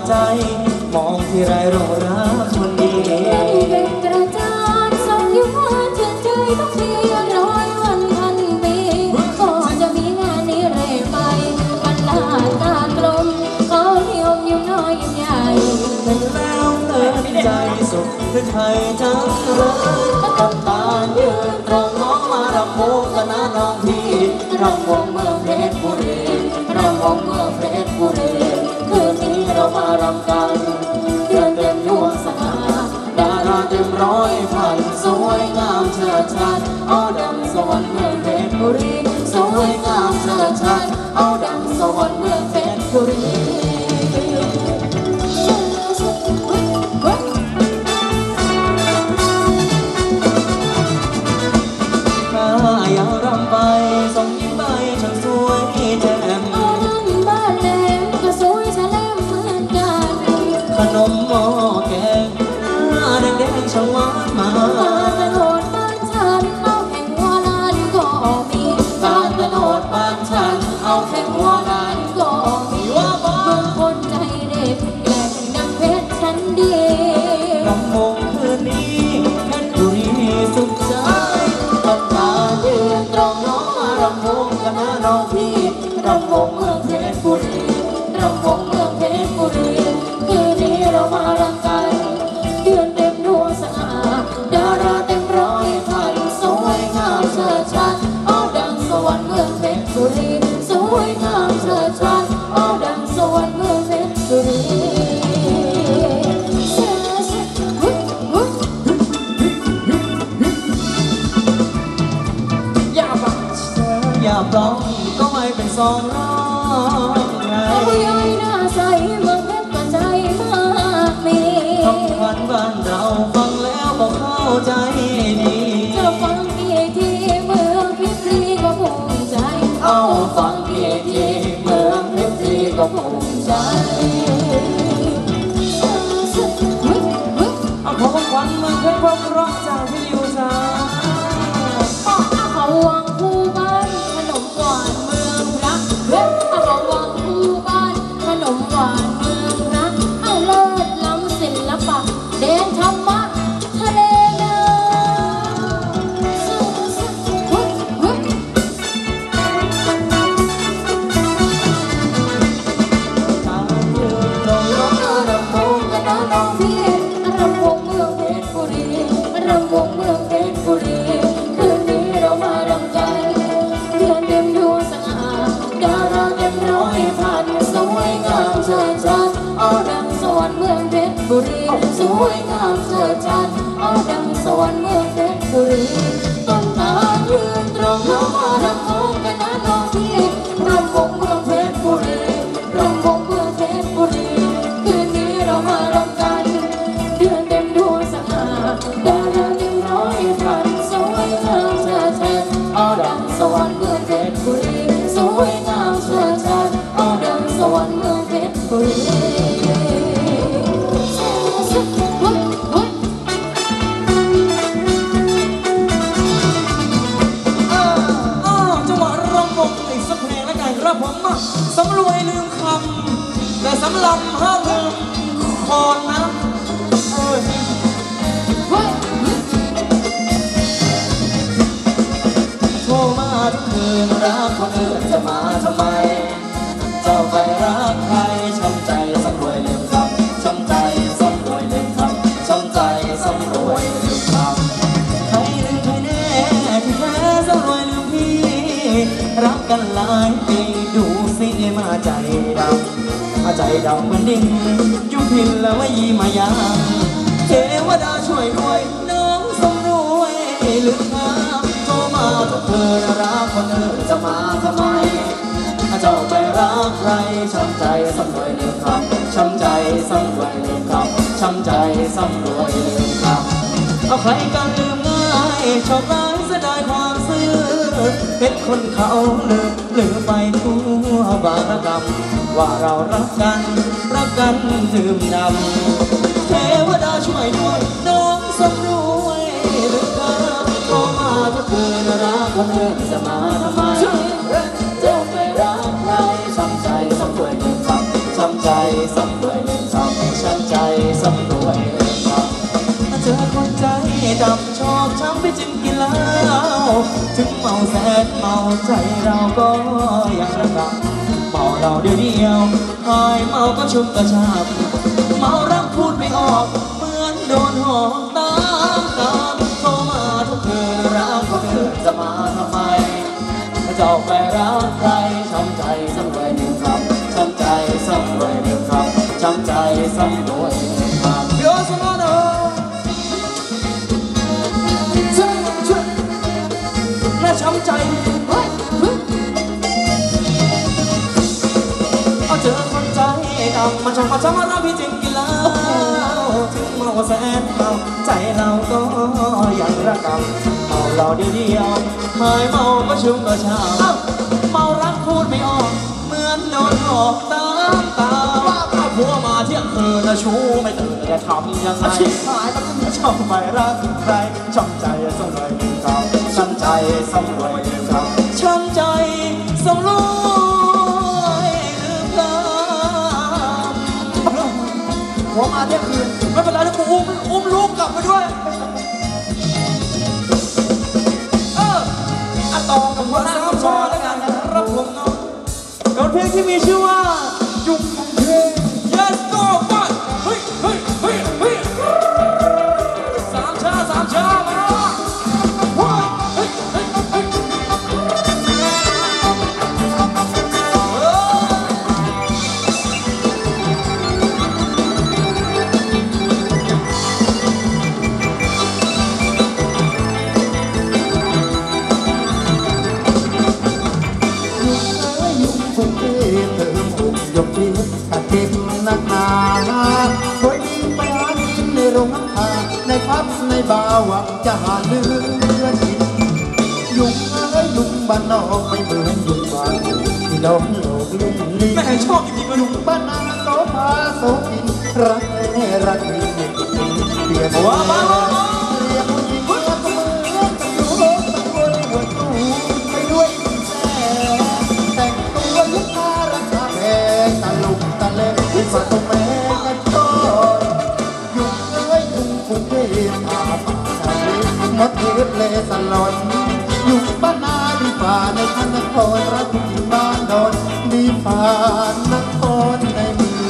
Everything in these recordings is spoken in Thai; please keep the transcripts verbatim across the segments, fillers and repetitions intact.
ใจมองที่ไรเรารักคนเดียวเป็นกระจาดส่องยิ้มหวานชื่นใจต้องเพียงร้อยวันพันปีก็จะมีงานนี้เรื่อยไปมันลาตากลมเขานิยมยิ้มน้อยยิ้มใหญ่เป็นแล้วเลินใจสุขหรือใครจังเลยกับตายืนตรงน้องมารำวงกันนะน้องพี่รำวงเมืองเพชรบุรีรำวงเมืองเพชรบุรีคืนนี้เรามารำกันเดือนเต็มดวงสง่าดาราเต็มร้อยพันสวยงามเชิดชัดเอาดังสวรรค์เมืองเพชรบุรีสวยงามเชิดชัดเอาดังสวรรค์เมืองเพชรบุรีอย่ารำไปส่งยิ้มไปช่างสวยแจ่มบ้านแหลมก็สวยชะแลมเหมือนกันขนมหม้อแกงหน้าแดงๆช่างหวานมาการตะโนดบ้านฉันเอาแข่งวัวลานก็มีการตะโนดบ้านฉันเอาแข่งวัวลานก็มีว่าบางคนใจเด็ดแกล้งดังเพชรฉันดีรำวงคืนนี้เพชรบุรีสุขใจกับตายืนตรงน้องมารำวงกันนะน้องพี่รำวงเมืองเพชรบุรีรำวงเมืองเพชรบุรีคืนนี้เรามารำกันเดือนเต็มดวงสง่าดาราเต็มร้อยพันสวยงามเชิดชัดเอาดังสวรรค์เมืองเพชรบุรีสวยงามเชิดชัดเอาดังสวรรค์เมืองเพชรบุรีอย่าปลองก็ไม่เป็นสองร้องไงผู้ใหญ่หน้าใสเมืองเพชรก็ใจมากมีคำขวัญบ้านเราฟังแล้วก็เข้าใจดีจะฟังอีกทีเมืองเพชรบุรีก็ภูมิใจเอาฟังอีกทีเมืองเพชรบุรีก็ภูมิใจเอาขอของขวัญเมืองเพชรเพราะจากพี่ลิวจ้าเขาวังคู่บ้านขนมหวานเมืองรักเขาวังคู่บ้านขนมหวานเมืองรักเอาเลิศล้ำศิลปะเด่นธรรมะทะเลนาเอาดังสวรรค์เมืองเพชรบุรีสวยงามเชิดชัดเอาดังสวรรค์เมืองเพชรบุรีต้นตายืนตรงน้องมารำวงกันนะน้องพี่รำวงเมืองเพชรบุรีรำวงเมืองเพชรบุรีคืนนี้เรามารำกันเดือนเต็มดวงสง่าดาราเต็มร้อยพันสวยงามเชิดชัดเอาดังสวรรค์เมืองเพชรบุรีสวยงามเชิดชัดเอาดังสวรรค์เมืองเพชรบุรีสำรวยลืมคำแต่สำลำห้ามลืมคอนนะโทรมาทุกคืนรักคนอื่นจะมาทำไมเจ้าไปรักใครช้ำใจสำรวยลืมคำช้ำใจสำรวยลืมคำช้ำใจสำรวยลืมคำใครลืมใครแน่ที่แท้สำรวยลืมพี่รักกันหลายปีดูสิมาใจดำมาใจดำเหมือนดินยุพินแล้วไม่ยีมายังเทวดาช่วยด้วยน้องสำรวยลืมคำโทรมาทุกคืนรักคนอื่นจะมาทำไมเจ้าไปรักใครช้ำใจสำรวยลืมคำช้ำใจสำรวยลืมคำช้ำใจสำรวยลืมคำเอาใครกันลืมง่ายชอบร้ายเสียดายความซื่อเพชรคนเขาลืมลืมไปทั่วบางกรรมว่าเรารักกันรักกันดื่มดำเทวดาช่วยด้วยน้องสำรวยลืมคำโทรมาทุกคืนรักคนอื่นจะมาทำไมเจ้าไปรักใครช้ำใจสำรวยลืมคำช้ำใจสำรวยลืมคำใจดำชอบช้ำไปจึงกินเหล้าถึงเมาแสนเมาใจเราก็ยังระกำเมาเราเดียวเดียวหายเมาก็ชุบกระชับเมารักพูดไม่ออกเหมือนโดนหอกตามตามโทรมาทุกคืนรักก็เธอจะมาทำไมเจ้าไปรักใครช้ำใจสักรวยหนึ่งคำช้ำใจสักรวยหนึ่งคำช้ำใจสักรวยหนึ่งคำโยสมาโนน่าช้ำใจเฮ้ยเอาเจอคนใจดำมันชอบมาช้ำมาเราพี่จึงกินเหล้าถึงเมาแสนเมาใจเราก็ยังระกำเมาเราเดียวเดียวหายเมาก็ชุ่มก็ชาเมารักพูดไม่ออกเหมือนโดนหลอกตามตาว่าถ้าผัวมาเที่ยงคืนนะชูไม่ตื่นจะทำยังไงชิบหายแล้วก็ชอบไม่รักใครช้ำใจสมรวยหนึ่งคำช้ำใจสมรวยหนึ่งคำช้ำใจสมรวยหนึ่งคำผัวมาเที่ยงคืนไม่เป็นไรนะกูอุ้มอุ้มลูกกลับไปด้วยต่อกับคนสามชอแล้วกันนะครับผมเนาะกับเพลงที่มีชื่อว่ายุคของเพลง Yes Go Fun เฮ้ยเฮ้ยเฮ้ยเฮ้ยสามชาสามชามาเฮ้ยเฮ้ยเฮ้ยนักหนาคอยดีไปหากินในโรงน้ำชาในพับในบาร์หวังจะหาเลือดกินยุงเอ้ยยุงบ้านนอกไม่เหมือนยุงบ้านที่โดนโลกลุ่มลิ้นแม่ชอบจริงๆยุงบ้านนาโซฟาโซกินรักแน่รักดีเปลี่ยนว่าบ้าเรียกผู้หญิงว่าก็มืออยู่โลกตะวันหัวตู้ไปด้วยแซ่แต่งตัวยุคาราคาแพงตะลุกตะเล็กมาตรงแม่กันก่อนยุงเอ้ยยุงกรุงเทพพาป่าชาลีมดเทพเลสลอนยุงบ้านนาดีฝ่าในพระนครรักผู้หญิงบ้านดอนดีฝ่านครในเมือง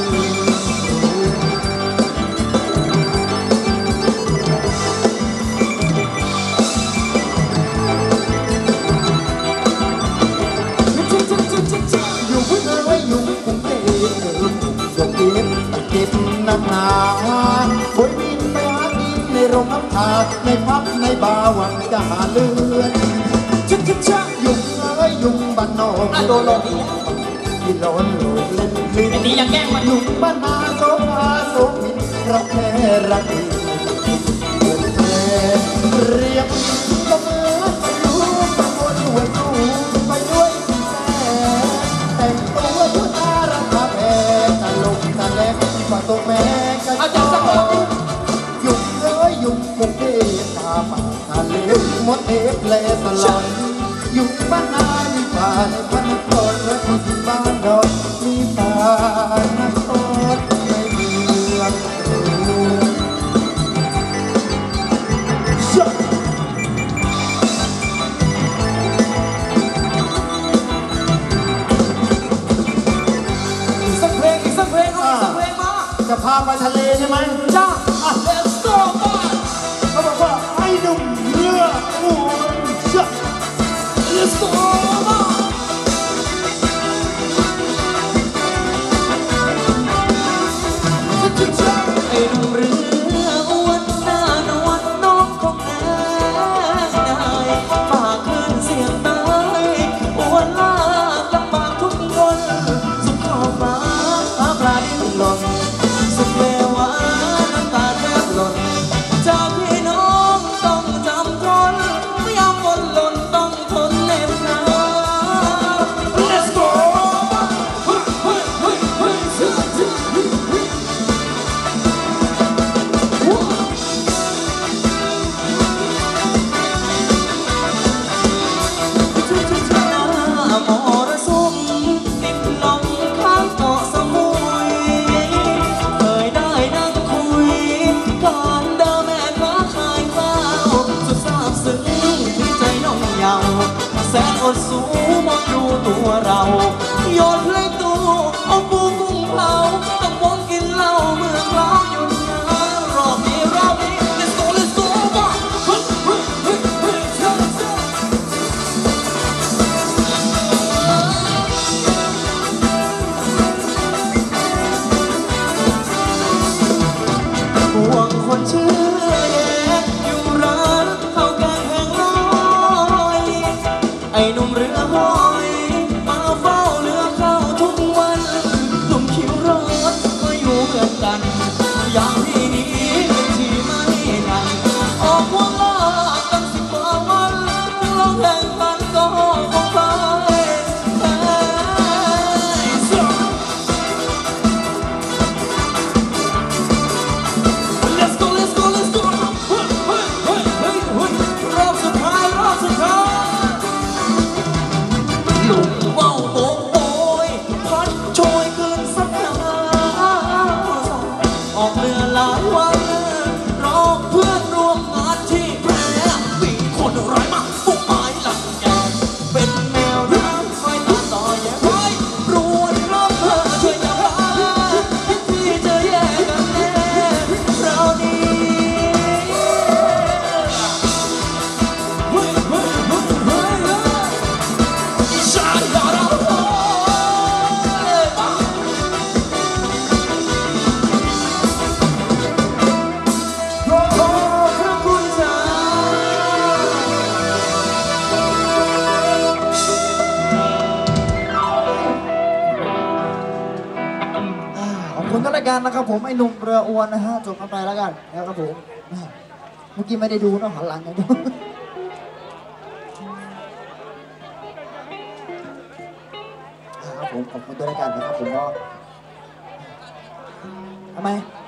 ยุงเอ้ยยุงกรุงเทพจะเก็บเก็บน้ำหนาบนดินไปหากินในโรงน้ำชาในพับในบาร์หวังจะหาเลือดชิดชิดชะยุงเอ้ยยุงบ้านนอกโดนโลดีที่ร้อนโลดเล่นลิ้นนี่ยังแกล้งมันยุงบ้านนาโซฟาโซฟินรักแท้รักดีเกิดแท้เรียกก็เหมือนไปดูตะโกนหัวจูไปด้วยแต่งตัวยุตาราคาแพงตะลุกตะเล็กกว่าตัวแม่กันอาจารย์สักคนยุงเอ้ยยุงกรุงเทพตาป่าตาเล็กมดเทพเลสลอนยุงบ้านนาดีฝ่าในพระนครและผู้หญิงบ้านดอนมีฝ่านครในเมืองจะพาไปทะเลใช่ไหมจ้า Let's go เขาบอกว่าให้ดุมเรืออ้วนจ้า Let's go ดสูงมองดูตัวเราโยนเพลงตู้เอาปูกุ้งเผาต้องวงกินเหล้าเมื่อคราวหยุดงานรอบนี้รอบนี้ let's go let's go มาเฮ้ยเฮ้ยเฮ้ยเฮ้ยเฮ้ยห่วงคนชื่อแย่อยู่ร้านข้าวแกงแพงน้อยไอ้หนุ่มเรือหอยมาเฝ้าเรือเข้าทุกวันหนุ่มคิวรถก็อยู่เหมือนกันอย่างที่นี้เป็นที่ไม่ทันออกหัวลากตั้งสิบกว่าวันถึงลองแข่งขันก็คงไปแพ้ Let's go let's go let's go เฮ้ยเฮ้ยเฮ้ยเฮ้ยเฮ้ยรอบสุดท้ายรอบสุดท้ายลุงเว้าโบกโบยพัดโชยขึ้นสักหนาออกเรือหลายวันรอเพื่อนร่วมงานที่แพร่มีคนร้ายมาบุกหมายหลังแกเป็นแมวน้ำคอยตาต่อแย่ไว้รวนรับเธอช่วยอย่าพาที่จะแยกกันแน่เรานี้เฮ้ยเฮ้ยเฮ้ยเฮ้ยเฮ้ยฉันอยากเราโอ้ยขอขอบพระคุณจ้าอ่าขอบคุณทุกรายการนะครับผมไอ้หนุ่มเรืออวนนะฮะจบกันไปแล้วกันนะครับผมแม่เมื่อกี้ไม่ได้ดูเนอะหันหลังอย่างเดียวอ่าครับผมขอบคุณทุกรายการนะครับผมก็ทำไม